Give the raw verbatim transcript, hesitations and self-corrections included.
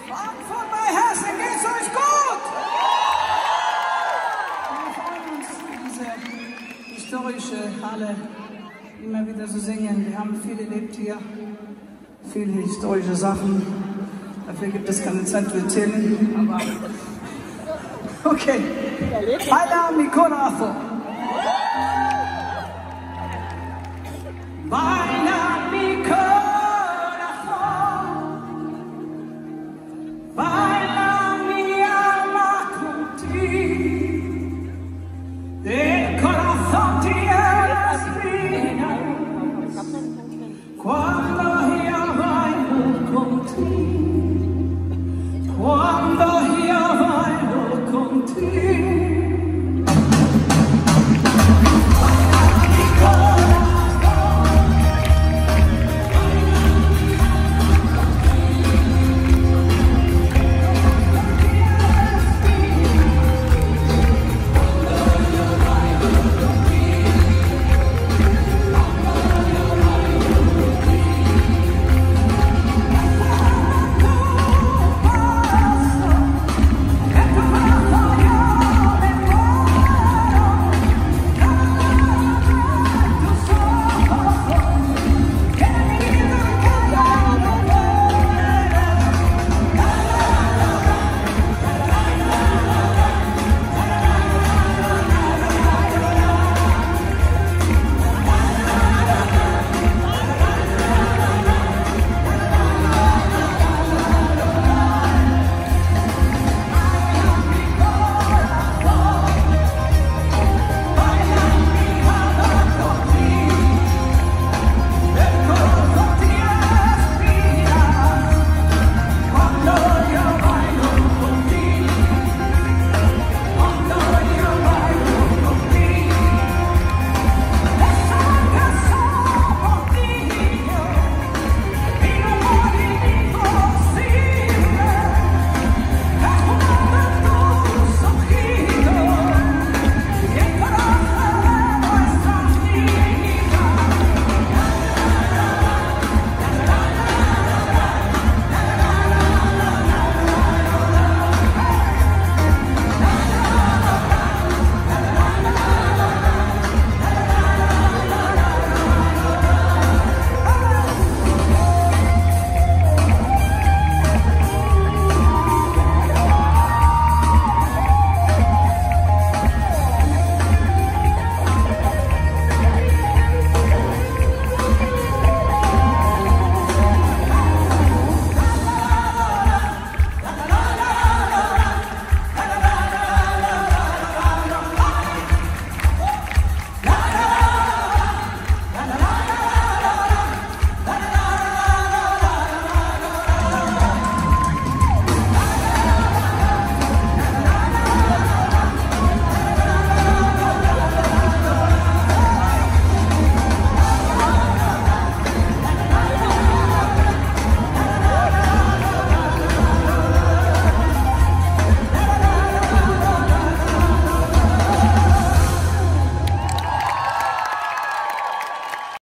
Frankfurt bei Hessen, geht's euch gut? Wir freuen uns, diese historische Halle immer wieder zu singen. Wir haben viel erlebt hier, viele historische Sachen. Dafür gibt es keine Zeit zu erzählen, aber okay. Baila mi corazón. Bye.